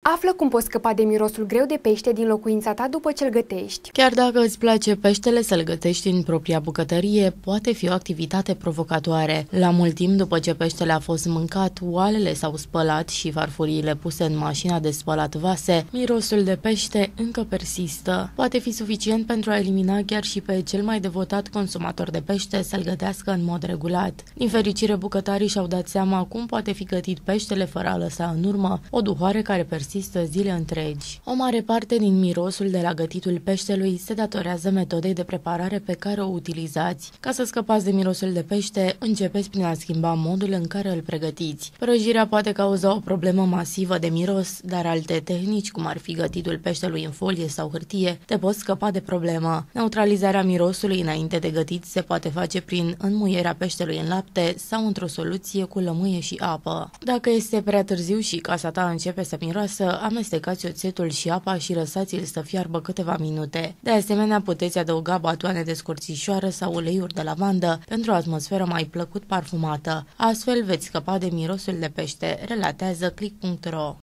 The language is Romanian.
Află cum poți scăpa de mirosul greu de pește din locuința ta după ce îl gătești. Chiar dacă îți place peștele, să-l gătești în propria bucătărie poate fi o activitate provocatoare. La mult timp după ce peștele a fost mâncat, oalele s-au spălat și farfuriile puse în mașina de spălat vase, mirosul de pește încă persistă. Poate fi suficient pentru a elimina chiar și pe cel mai devotat consumator de pește să-l gătească în mod regulat. Din fericire, bucătarii și-au dat seama cum poate fi gătit peștele fără a lăsa în urmă o duhoare care persistă zile întregi. O mare parte din mirosul de la gătitul peștelui se datorează metodei de preparare pe care o utilizați. Ca să scăpați de mirosul de pește, începeți prin a schimba modul în care îl pregătiți. Prăjirea poate cauza o problemă masivă de miros, dar alte tehnici, cum ar fi gătitul peștelui în folie sau hârtie, te pot scăpa de problemă. Neutralizarea mirosului înainte de gătit se poate face prin înmuierea peștelui în lapte sau într-o soluție cu lămâie și apă. Dacă este prea târziu și casa ta începe să miroasă, amestecați oțetul și apa și lăsați-l să fiarbă câteva minute. De asemenea, puteți adăuga batoane de scorțișoară sau uleiuri de lavandă pentru o atmosferă mai plăcut parfumată. Astfel veți scăpa de mirosul de pește, relatează click.ro.